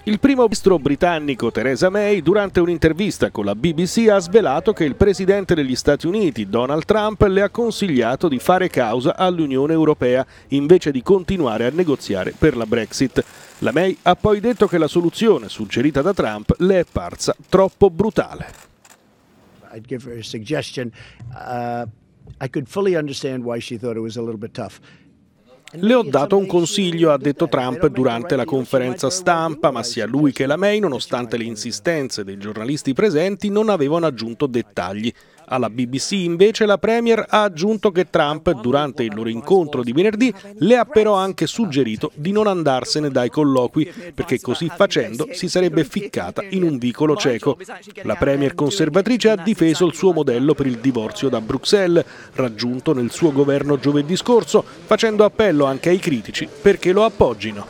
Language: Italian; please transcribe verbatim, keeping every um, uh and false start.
Il primo ministro britannico Theresa May, durante un'intervista con la B B C, ha svelato che il presidente degli Stati Uniti, Donald Trump, le ha consigliato di fare causa all'Unione Europea invece di continuare a negoziare per la Brexit. La May ha poi detto che la soluzione suggerita da Trump le è parsa troppo brutale. I'd give her a suggestion. Uh, I could fully understand why she thought it was a little bit tough. Le ho dato un consiglio, ha detto Trump durante la conferenza stampa, ma sia lui che la May, nonostante le insistenze dei giornalisti presenti, non avevano aggiunto dettagli. Alla B B C invece la Premier ha aggiunto che Trump, durante il loro incontro di venerdì, le ha però anche suggerito di non andarsene dai colloqui, perché così facendo si sarebbe ficcata in un vicolo cieco. La Premier conservatrice ha difeso il suo modello per il divorzio da Bruxelles, raggiunto nel suo governo giovedì scorso, facendo appello anche ai critici perché lo appoggino.